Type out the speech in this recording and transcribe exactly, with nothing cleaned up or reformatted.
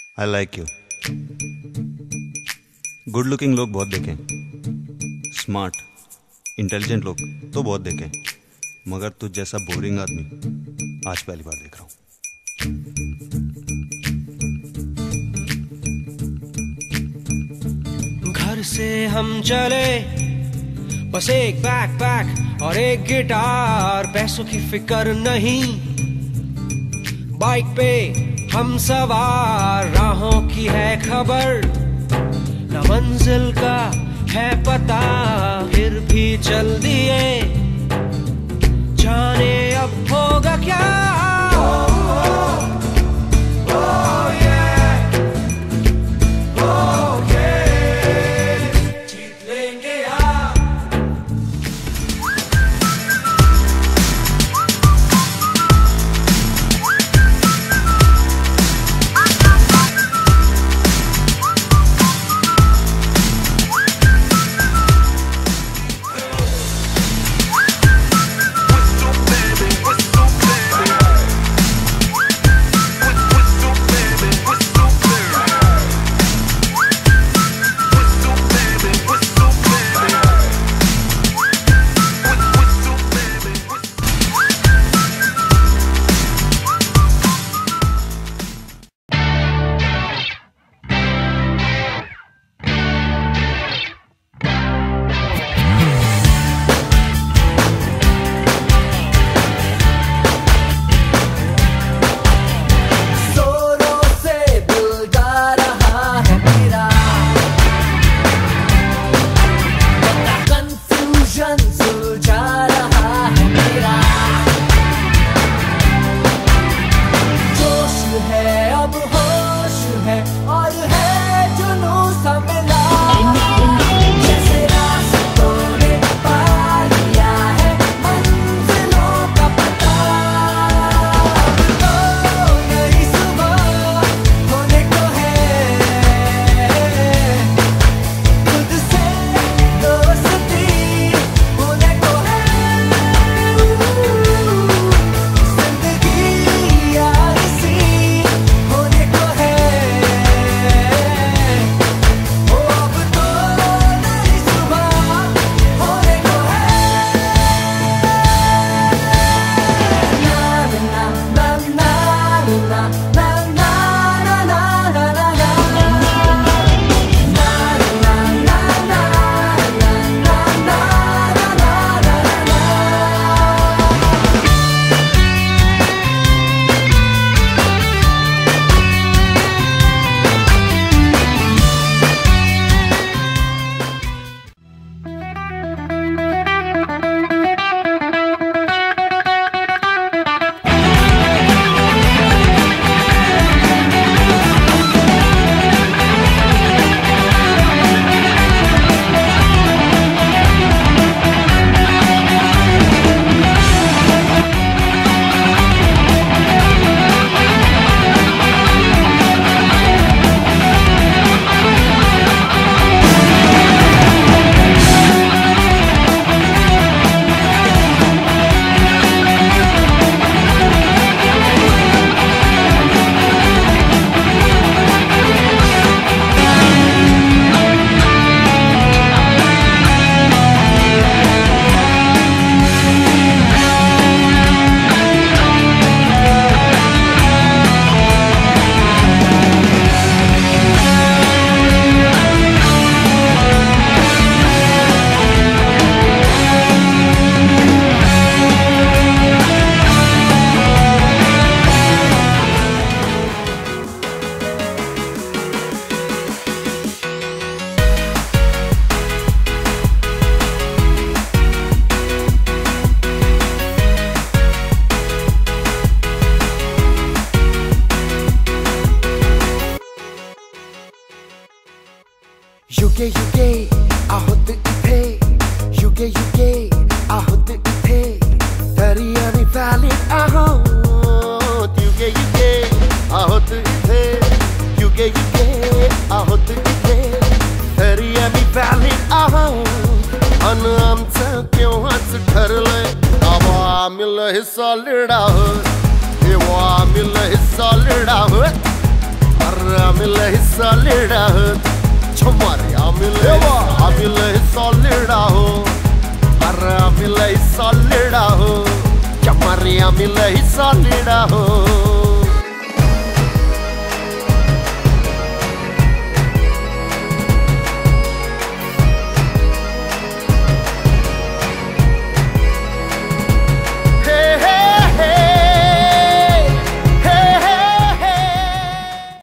I like you. Good looking लोग बहुत देखे, स्मार्ट इंटेलिजेंट लोग तो बहुत देखे, मगर तुझ जैसा बोरिंग आदमी आज पहली बार देख रहा हूं। घर से हम चले बस एक बैकपैक और एक गिटार, पैसों की फिक्र नहीं, बाइक पे हम सवार, राहों की है खबर न मंजिल का है पता, फिर भी चल दिए जाने अब होगा क्या। युगे युगे आहोत इथे, युगे युगे आहोत इथे, तरी आम्ही valid आहोत. युगे युगे आहोत इथे, युगे युगे आहोत इथे, तरी आम्ही valid आहोत. अन आमचं केव्हाच ठरलंय, तेव्हा आम्ही लय solid आहोत, तेव्हा आम्ही लय solid आहोत. Arra amile solid aho Chomari amile amile solid aho Arra amile solid aho Chomari amile solid aho